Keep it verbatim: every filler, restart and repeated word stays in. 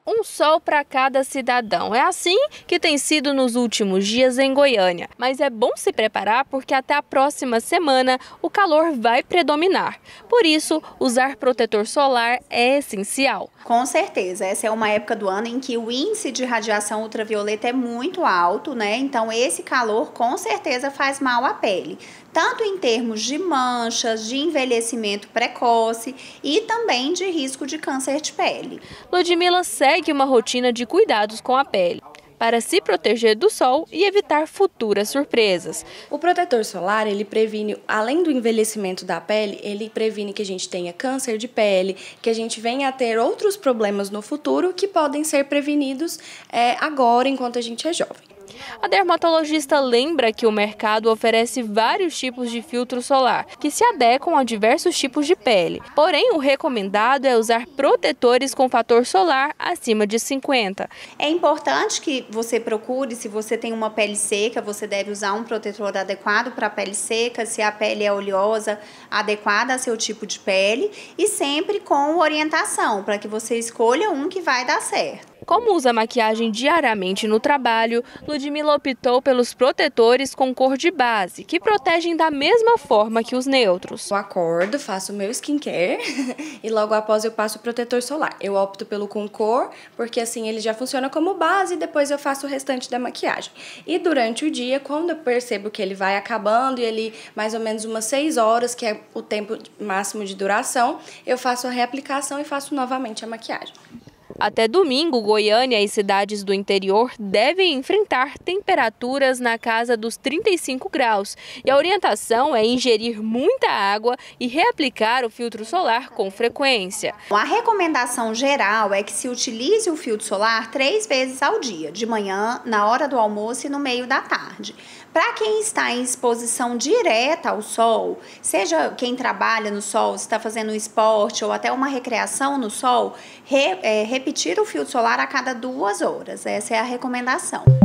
Um sol para cada cidadão. É assim que tem sido nos últimos dias em Goiânia. Mas é bom se preparar porque até a próxima semana o calor vai predominar. Por isso, usar protetor solar é essencial. Com certeza, essa é uma época do ano em que o índice de radiação ultravioleta é muito alto, né? Então esse calor com certeza faz mal à pele, tanto em termos de manchas, de envelhecimento precoce e também de risco de câncer de pele. Ludmila segue uma rotina de cuidados com a pele, para se proteger do sol e evitar futuras surpresas. O protetor solar, ele previne, além do envelhecimento da pele, ele previne que a gente tenha câncer de pele, que a gente venha a ter outros problemas no futuro que podem ser prevenidos é, agora, enquanto a gente é jovem. A dermatologista lembra que o mercado oferece vários tipos de filtro solar, que se adequam a diversos tipos de pele. Porém, o recomendado é usar protetores com fator solar acima de cinquenta. É importante que você procure, se você tem uma pele seca, você deve usar um protetor adequado para a pele seca, se a pele é oleosa, adequada a seu tipo de pele, e sempre com orientação, para que você escolha um que vai dar certo. Como usa maquiagem diariamente no trabalho, Ludmila optou pelos protetores com cor de base, que protegem da mesma forma que os neutros. Eu acordo, faço o meu skincare e logo após eu passo o protetor solar. Eu opto pelo com cor, porque assim ele já funciona como base e depois eu faço o restante da maquiagem. E durante o dia, quando eu percebo que ele vai acabando e ele mais ou menos umas seis horas, que é o tempo máximo de duração, eu faço a reaplicação e faço novamente a maquiagem. Até domingo, Goiânia e cidades do interior devem enfrentar temperaturas na casa dos trinta e cinco graus. E a orientação é ingerir muita água e reaplicar o filtro solar com frequência. A recomendação geral é que se utilize o filtro solar três vezes ao dia, de manhã, na hora do almoço e no meio da tarde. Para quem está em exposição direta ao sol, seja quem trabalha no sol, está fazendo um esporte ou até uma recreação no sol, re, é, repetir o filtro solar a cada duas horas. Essa é a recomendação.